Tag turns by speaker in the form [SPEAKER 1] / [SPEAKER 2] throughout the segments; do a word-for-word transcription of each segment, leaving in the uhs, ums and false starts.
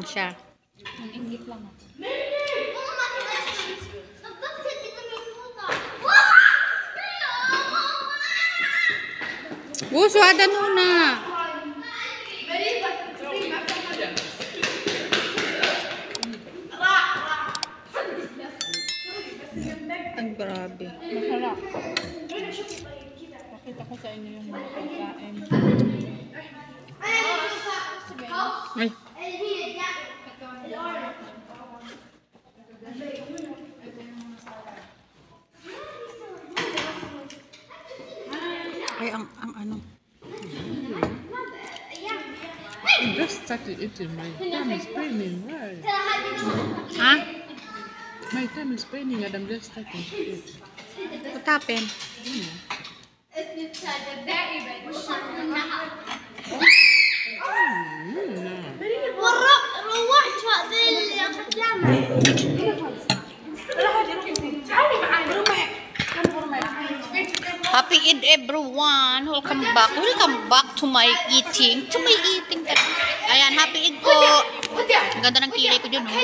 [SPEAKER 1] lang siya.
[SPEAKER 2] Ang inggit lang ako.
[SPEAKER 1] Oh, suwadan mo na. Ang grabe.
[SPEAKER 2] Masarap. Pakita ko sa inyo yung mga pagkain.
[SPEAKER 1] Ay. Ay, ang, ang ano.
[SPEAKER 3] I just started eating. My tongue is paining. Why?
[SPEAKER 1] Ha?
[SPEAKER 3] My tongue is paining and I'm just starting to eat.
[SPEAKER 1] What happened? Happy Eid everyone! Welcome back. Welcome back to my eating. To my eating. Ayan, happy Eid po. Ang ganda ng kilay ko dyan, oh.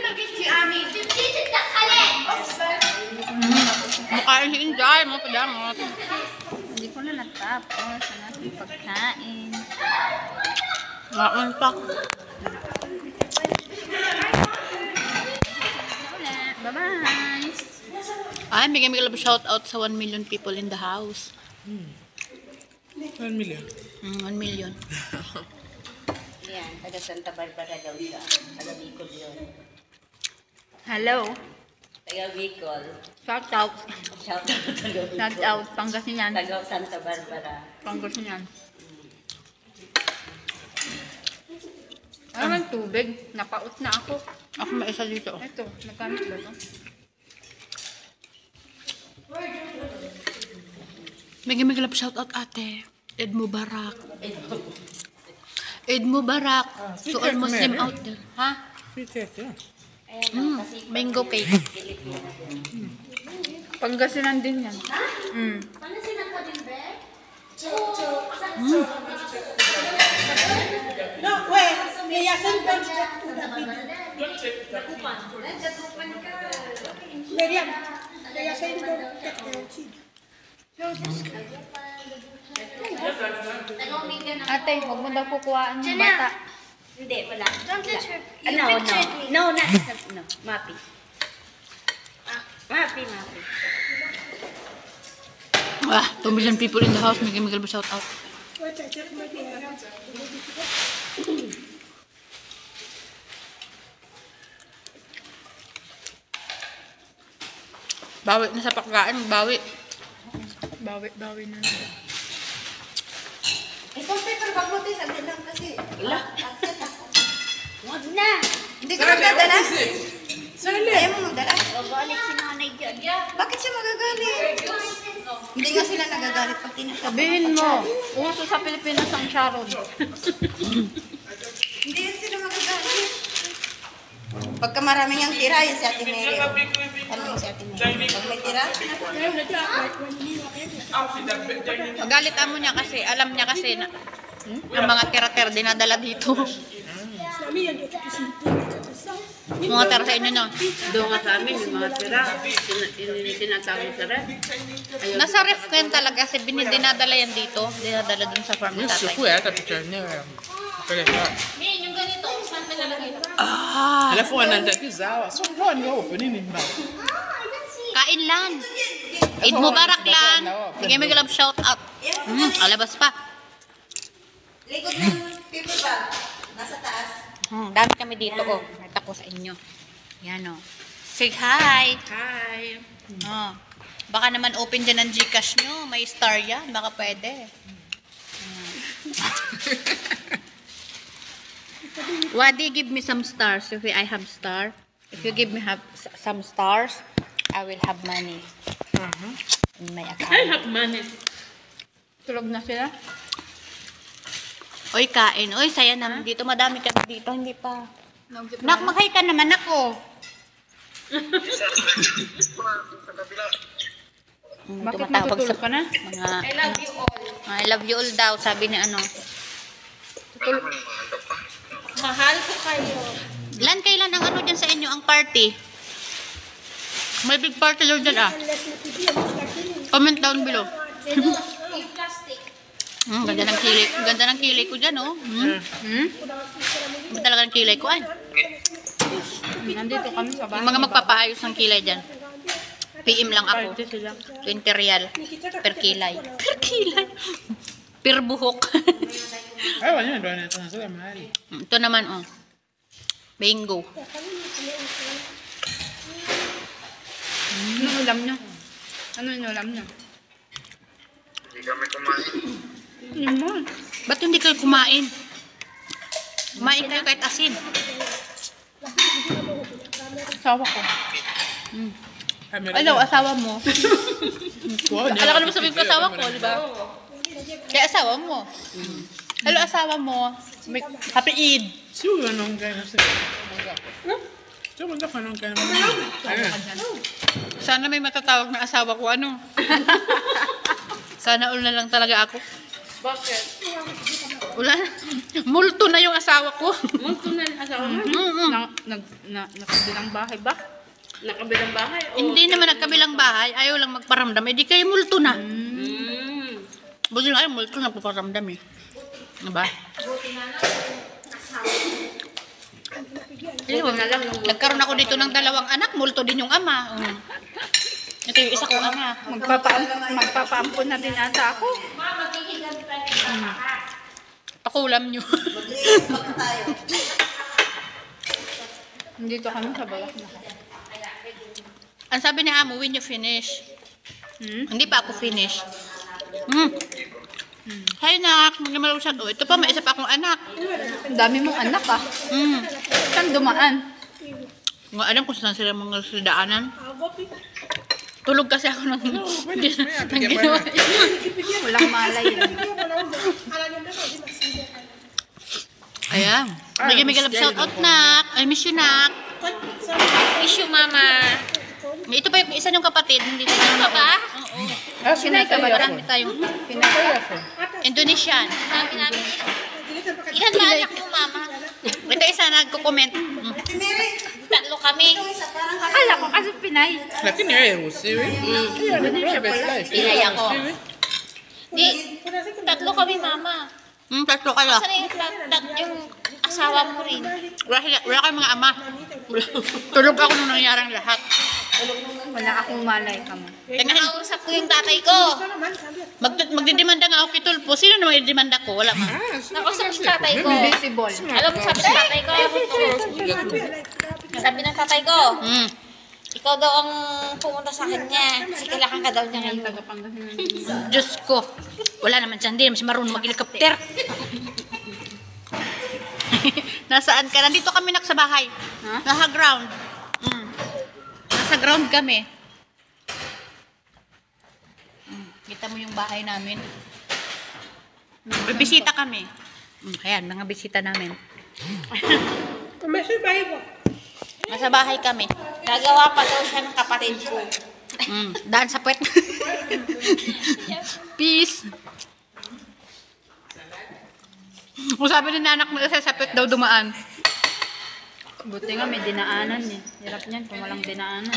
[SPEAKER 1] Mm. Mukha si Inday, mga padamot.
[SPEAKER 2] Hindi ko na natapos ang ating pagkain.
[SPEAKER 1] Ngaon pa.
[SPEAKER 2] Bye-bye!
[SPEAKER 1] Ay, bigyan bigyan shout out sa one million people in the house.
[SPEAKER 3] Hmm. One million.
[SPEAKER 1] Mm, one million.
[SPEAKER 4] Yan, taga Santa Barbara daw siya. Taga Bicol yun.
[SPEAKER 2] Hello!
[SPEAKER 4] Taga Bicol.
[SPEAKER 2] Shout out!
[SPEAKER 4] Shout out taga Bicol.
[SPEAKER 2] Shout out! Pangasinan!
[SPEAKER 4] Taga Santa Barbara.
[SPEAKER 2] Pangasinan! Ano ang tubig? Napaut na ako.
[SPEAKER 1] Ako may isa dito.
[SPEAKER 2] Ito, nagkamit ba ito?
[SPEAKER 1] Bigyan bigyan shout out ate. Eid Mubarak. Eid Mubarak. To all Muslim out there. Ha?
[SPEAKER 3] Sweet cake, yeah.
[SPEAKER 1] Mm, mango cake.
[SPEAKER 2] Pangasinan din yan. Mm.
[SPEAKER 5] No, wait. Kaya sometimes Miriam, kaya sa inyo
[SPEAKER 2] Ate, huwag mo daw kukuhaan ng bata.
[SPEAKER 4] Hindi, wala.
[SPEAKER 6] Don't touch her.
[SPEAKER 4] Ah, no, no. No, not no. Mapi. Ah, mapi, mapi.
[SPEAKER 1] Ah, two million people in the house. Bigyan bigyan shout out. Bawi na sa pagkain, bawi.
[SPEAKER 2] Bawi, bawi na.
[SPEAKER 6] Ikaw paper bag mo tayo, saglit lang kasi.
[SPEAKER 4] Wala.
[SPEAKER 6] Wag na. Hindi ka magdadala? Ayaw mo magdala?
[SPEAKER 4] Gagalit si nanay dyan.
[SPEAKER 6] Bakit siya magagalit? Hindi nga sila nagagalit pag tinatapos.
[SPEAKER 2] Sabihin mo, uso sa Pilipinas ang Sharon.
[SPEAKER 6] Hindi yan sila magagalit. Pagka maraming ang tira, yun si Ate Mary. Ano yung si Ate Mary? Pag may tira,
[SPEAKER 1] Magalit amo niya kasi, alam niya kasi na ang mga tira-tira dinadala dito. Mga tira sa inyo, no?
[SPEAKER 4] Doon nga sa amin, yung mga tira, tinatawag sa ref.
[SPEAKER 1] Nasa ref ko yan talaga kasi dinadala yan dito. Dinadala dun sa farm ni
[SPEAKER 3] Yes,
[SPEAKER 1] tatay.
[SPEAKER 3] so jag äter picanha.
[SPEAKER 2] Yung ganito, saan pa lalagay ito?
[SPEAKER 1] Ah,
[SPEAKER 3] Eller får han inte pizza? Så var ni open in i bag.
[SPEAKER 1] kain lan. Eid Mubarak lan. Bigyan mo lang shout out. Hmm, alabas pa.
[SPEAKER 6] likod ng paper bag, nasa taas.
[SPEAKER 1] Hmm, dami kami dito, oh. Nakita ko sa inyo. Yan, oh. Say hi.
[SPEAKER 4] Hi.
[SPEAKER 1] Oh. Baka naman open dyan ang Gcash nyo. May star yan. Baka pwede. Hmm. Wadi, give me some stars. If I have star. If you give me have some stars, I will have money in my
[SPEAKER 4] I
[SPEAKER 1] account.
[SPEAKER 4] have money.
[SPEAKER 2] Tulog na sila?
[SPEAKER 1] Oy, kain. Oy, saya naman dito. Madami kami dito. Hindi pa. Nak, makay ka naman ako. Hmm,
[SPEAKER 2] Bakit
[SPEAKER 1] tumatawag
[SPEAKER 2] matutulog
[SPEAKER 1] sa
[SPEAKER 2] ka na?
[SPEAKER 1] mga I love you all. I love you all daw, sabi ni ano.
[SPEAKER 2] Tutulog.
[SPEAKER 4] Mahal ko kayo.
[SPEAKER 1] Ilan kailan ang ano dyan sa inyo, ang party? May big party daw dyan ah. Comment down below.
[SPEAKER 4] Plastic.
[SPEAKER 1] Hmm, ganda ng kilay. Ganda ng kilay ko dyan oh. Hmm? Hmm? Ganda talaga ng kilay ko ay.
[SPEAKER 2] Nandito kami sa
[SPEAKER 1] Yung mga magpapaayos ng kilay dyan. P M lang ako. twenty real per kilay. Per kilay? Per buhok.
[SPEAKER 3] Ay, wala yun. Doon ito na sila, mahal.
[SPEAKER 1] Ito naman oh. Bingo.
[SPEAKER 2] Ano ulam nyo? Ano yung ulam nyo?
[SPEAKER 1] Hindi mo. Ba't hindi kayo kumain? Kumain kayo kahit asin.
[SPEAKER 2] Asawa ko.
[SPEAKER 1] Mm.
[SPEAKER 3] Ay, meron
[SPEAKER 1] Hello,
[SPEAKER 3] yun.
[SPEAKER 1] asawa mo.
[SPEAKER 3] Wow, hindi
[SPEAKER 1] Alam ko
[SPEAKER 3] ako
[SPEAKER 1] naman sabihin ko
[SPEAKER 3] nagpipili.
[SPEAKER 1] asawa
[SPEAKER 3] Ano
[SPEAKER 1] ko,
[SPEAKER 3] meron
[SPEAKER 1] di ba? Kaya asawa mo. Hello, asawa mo. May- Happy Eid.
[SPEAKER 3] Siyo yun ang kaya na sila. Siyo mo ka nung kaya naman. Ayun.
[SPEAKER 1] Sana may matatawag na asawa ko. Ano? Sana all na lang talaga ako.
[SPEAKER 4] Bakit?
[SPEAKER 1] Wala na. Multo na yung asawa ko.
[SPEAKER 4] Multo na yung asawa mo?
[SPEAKER 1] Mm-mm.
[SPEAKER 2] Na, nag, na, nakabilang bahay ba?
[SPEAKER 4] Nakabilang bahay? O...
[SPEAKER 1] Hindi naman nagkabilang bahay. Ayaw lang magparamdam. Eh di kayo multo na.
[SPEAKER 4] Mm.
[SPEAKER 1] Buti nga yung multo na paparamdam eh. Diba? Ayun, nagkaroon ako dito ng dalawang anak. Multo din yung ama. Mm. Ito yung isa kong ama.
[SPEAKER 2] Magpapa, magpapaampun na din ata ako.
[SPEAKER 1] Pakulam nyo.
[SPEAKER 2] Nandito kami sa balak na.
[SPEAKER 1] Ang sabi ni Amo, when you finish.
[SPEAKER 2] Hmm?
[SPEAKER 1] Hindi pa ako finish. Hmm. Hay nak, magnamalawsan. Oh, ito pa, may isa pa akong anak.
[SPEAKER 2] Ang dami mong anak ah.
[SPEAKER 1] Hmm.
[SPEAKER 2] Saan dumaan?
[SPEAKER 1] Nga alam kung saan sila mga daanan. Tulog kasi ako ng, ng ginawa.
[SPEAKER 2] Walang malay.
[SPEAKER 1] Ayan. Bigyan may galap shout out nak. I miss you nak.
[SPEAKER 4] Miss you, mama.
[SPEAKER 1] Ito pa yung isa niyong kapatid. Hindi ko
[SPEAKER 4] Ano ba?
[SPEAKER 1] Oo.
[SPEAKER 3] Ah,
[SPEAKER 1] Pinay ka ba?
[SPEAKER 3] sinatay
[SPEAKER 1] Marami
[SPEAKER 3] ako.
[SPEAKER 1] tayong
[SPEAKER 3] Sinatay ako.
[SPEAKER 1] Indonesian.
[SPEAKER 4] Sabi namin. Ilan ba anak mo, mama?
[SPEAKER 1] Ito isa nagko-comment. Mm.
[SPEAKER 4] Tatlo kami.
[SPEAKER 2] Akala ko kasi Pinay.
[SPEAKER 3] Lakini wewe usiwi. Hiyo ni private life.
[SPEAKER 1] Pinay ako.
[SPEAKER 3] Usiwi.
[SPEAKER 4] Di, tatlo kami, mama.
[SPEAKER 1] Hmm, tatlo kayo.
[SPEAKER 4] Saan yung, tat, tat, yung asawa mo rin?
[SPEAKER 1] Wala, sila- wala kayong mga ama. Tulog ako nung nangyarang lahat.
[SPEAKER 2] Wala akong malay ka mo.
[SPEAKER 1] Tingnan,
[SPEAKER 4] Nakausap ko yung tatay ko.
[SPEAKER 1] mag magdidemanda nga ako kay Tulpo. Sino naman i-demanda ko? Wala ma.
[SPEAKER 4] Nakausap ko yung tatay ko.
[SPEAKER 2] Invisible.
[SPEAKER 4] Alam mo sabi ng tatay ko? Sabi ng tatay ko,
[SPEAKER 1] Hmm.
[SPEAKER 4] ikaw daw ang pumunta sa kanya. Kasi kailangan ka daw niya ngayon.
[SPEAKER 1] Diyos ko. Wala naman siya. Hindi naman siya marunong mag-helicopter. Nasaan ka? Nandito kami nak sa bahay.
[SPEAKER 2] Ha?
[SPEAKER 1] Nasa ground. Mm. Nasa ground kami. Mm. Kita mo yung bahay namin. May bisita kami. Mm. Ayan, mga bisita namin.
[SPEAKER 5] May bahay ko.
[SPEAKER 1] Nasa bahay kami.
[SPEAKER 4] Gagawa pa daw siya ng kapatid ko.
[SPEAKER 1] Mm. Daan sa puwet. Peace. Kung sabi ni nanak mo sa sapit daw dumaan.
[SPEAKER 2] Buti nga may dinaanan eh. Hirap niyan kung walang dinaanan.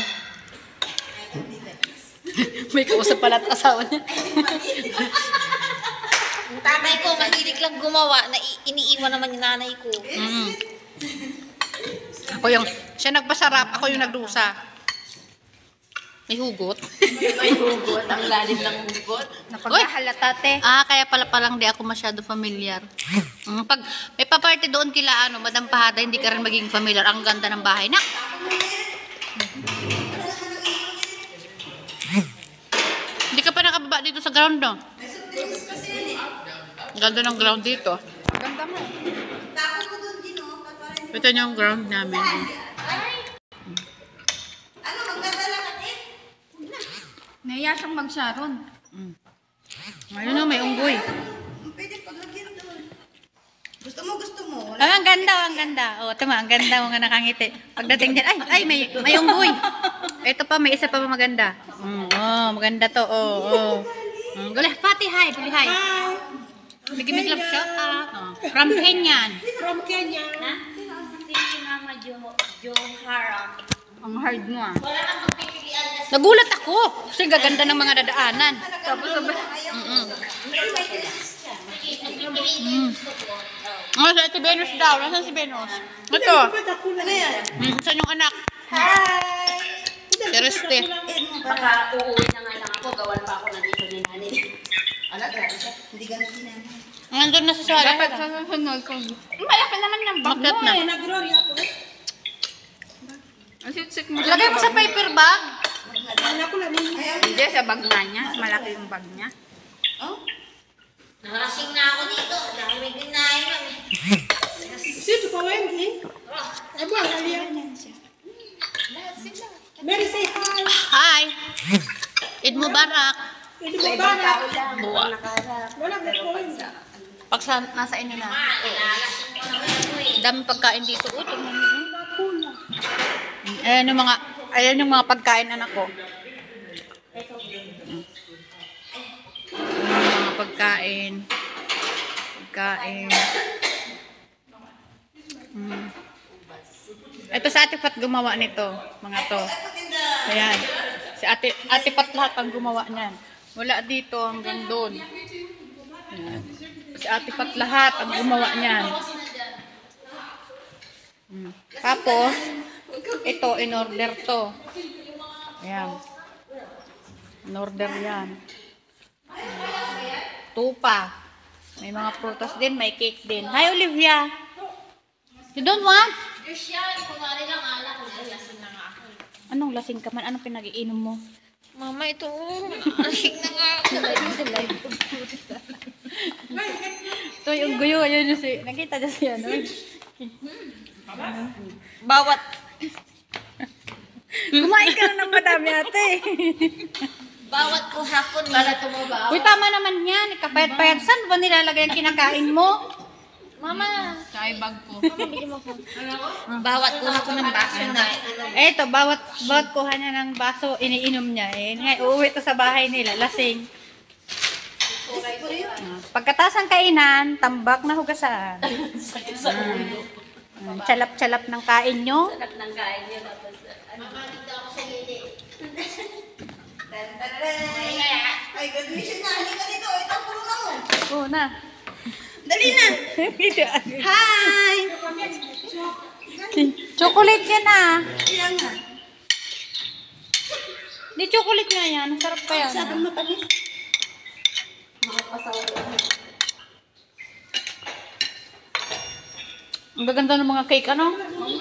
[SPEAKER 1] May kausap pala at asawa niya.
[SPEAKER 4] Yung tatay ko, mahilig lang gumawa na i- iniiwan naman yung nanay ko.
[SPEAKER 1] Mm. Ako yung, siya nagpasarap, ako yung nagdusa. May hugot.
[SPEAKER 4] May hugot, ang lalim ng hugot.
[SPEAKER 2] Napagkahalata te.
[SPEAKER 1] Ah, kaya pala palang di ako masyado familiar. Mm, pag may paparty doon kila ano, Madam Pahada, hindi ka rin maging familiar. Ang ganda ng bahay na. Hindi ka pa nakababa dito sa ground, no? Ang ganda ng ground dito.
[SPEAKER 2] Ganda mo.
[SPEAKER 1] Ito niyo yung ground namin.
[SPEAKER 6] Ano, magdadala ka din?
[SPEAKER 2] Nahiya siyang mag-sharon.
[SPEAKER 1] Ayun na, may unggoy.
[SPEAKER 6] Pwede paglagyan doon. Gusto mo, gusto mo. Wala.
[SPEAKER 1] Ah, ang ganda, ang ganda. Oh, tama, ang ganda mo nga nakangiti. Pagdating dyan, ay, ay, may, may unggoy. Ito pa, may isa pa pa maganda. Mm, oh, maganda to, oh, oh. Mm, guli, pati, hi, pati, hi. Bigyan mo love shout out. Oh. From Kenyan.
[SPEAKER 5] From Kenya.
[SPEAKER 4] Ha? Si Mama Jo Johara.
[SPEAKER 2] Ang hard mo ah.
[SPEAKER 1] Nagulat ako. Kasi gaganda ng mga dadaanan.
[SPEAKER 2] Tapos sabi,
[SPEAKER 1] Mm-mm. Mm. Oh, sa si Venus daw. Nasaan si Venus? Ito.
[SPEAKER 5] Ba't ako na yan?
[SPEAKER 1] Mm, saan yung anak?
[SPEAKER 6] Hi!
[SPEAKER 1] Si Reste.
[SPEAKER 4] Baka uuwi na nga lang ako. Gawan pa ako nandito ni Nani.
[SPEAKER 6] Ala, grabe siya. Hindi ganun din namin.
[SPEAKER 1] Nandun na sa sala.
[SPEAKER 2] dapat sa susunod kung... Malaki naman yung bag
[SPEAKER 1] Bakit
[SPEAKER 2] mo
[SPEAKER 1] na?
[SPEAKER 2] eh.
[SPEAKER 5] Eh, nag-glory ako.
[SPEAKER 2] Ang sitsik mo.
[SPEAKER 1] Lagay mo sa paper bag.
[SPEAKER 5] Anak ko lang.
[SPEAKER 2] Hindi, sa bag na niya. Malaki yung bag niya.
[SPEAKER 6] Oh?
[SPEAKER 4] Nakasing na ako dito. Dahil may ginahin kami.
[SPEAKER 5] Sino pa Wendy? Ay, buwan, aliyan. Mary, say hi.
[SPEAKER 1] Hi. Eid Mubarak.
[SPEAKER 5] Hindi mo ba na?
[SPEAKER 1] Buwa.
[SPEAKER 5] Wala na po yun.
[SPEAKER 1] Pag sa, nasa inyo na. Dami pagkain dito. Oh, tingnan mo. Ayan yung mga, ayan yung mga pagkain anak ko. Ayan yung mga pagkain. Pagkain. Hmm. Ito sa Ate Pat gumawa nito. Mga to. Ayan. Si Ate, Ate Pat lahat ang gumawa niyan. Wala dito hanggang doon. Ayan. Si Ate Pat lahat ang gumawa niyan. Hmm. Tapos, ito, in-order to. Ayan. In-order yan. Tupa. May mga prutas din, may cake din. Hi, Olivia. You don't want? Anong lasing ka man? Anong pinag-iinom mo?
[SPEAKER 4] Mama, ito. Lasing na nga ako.
[SPEAKER 1] Ito yung guyo. Ayun yung si... Nakita niya siya, no?
[SPEAKER 4] Bawat.
[SPEAKER 1] Kumain ka na ng madami, ate.
[SPEAKER 4] Bawat kuha ko ni. Para tumaba.
[SPEAKER 1] Uy, tama naman yan. Kapayat-payat. Saan ba nilalagay ang kinakain mo?
[SPEAKER 4] Mama.
[SPEAKER 2] Sa bag ko.
[SPEAKER 4] Bawat kuha ko ng baso na.
[SPEAKER 1] Eh, ito, bawat, bawat kuha niya ng baso, iniinom niya. Eh, ngay, uuwi to sa bahay nila, lasing. Ah, pagkatapos ng kainan, tambak na hugasan. Mm. Tsalap-tsalap ng kain nyo.
[SPEAKER 4] Sarap ng kain niyo. Tapos, ano.
[SPEAKER 6] Ay, graduation na. Hindi ka dito. Ito, puro na mo.
[SPEAKER 1] Oo na.
[SPEAKER 6] Dali na. Hi!
[SPEAKER 1] Chocolate yan ah.
[SPEAKER 6] Kaya nga.
[SPEAKER 1] Di chocolate nga yan. Sarap pa yan.
[SPEAKER 6] Sabi mo kami.
[SPEAKER 1] Ang gaganda ng mga cake, ano?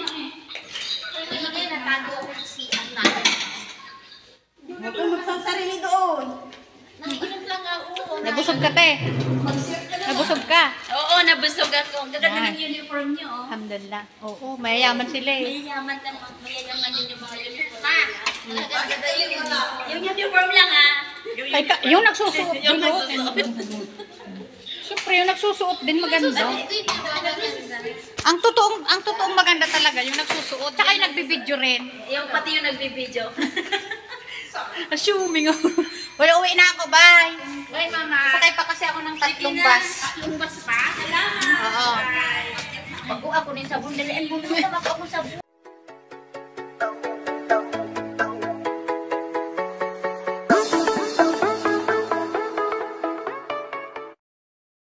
[SPEAKER 6] Huwag kang magsang-sarili doon.
[SPEAKER 1] Nabusog ka, te. Nabusog ka.
[SPEAKER 4] Oo, nabusog ako. Ang gaganda
[SPEAKER 1] Yan.
[SPEAKER 4] ng uniform niyo. Oh.
[SPEAKER 1] Alhamdulillah. Oo, mayayaman sila eh.
[SPEAKER 4] Mayayaman lang. Mayayaman din yung mga uniform. Ha? Gaganda yung uniform. Yung uniform lang ha.
[SPEAKER 1] Ay, ka, yung nagsusuot din. oh. Siyempre, yung nagsusuot din maganda. Ang totoong, ang totoong maganda talaga, yung nagsusuot. Tsaka yung nagbibideo rin.
[SPEAKER 4] Yung pati yung nagbibideo.
[SPEAKER 1] Assuming. Uy, uwi na ako. Bye.
[SPEAKER 4] Bye, mama.
[SPEAKER 1] Sakay pa kasi ako ng tatlong bus.
[SPEAKER 4] Tatlong bus pa? Salamat.
[SPEAKER 1] Oo.
[SPEAKER 4] Pag ako din sa bundalian, bumili naman ako sa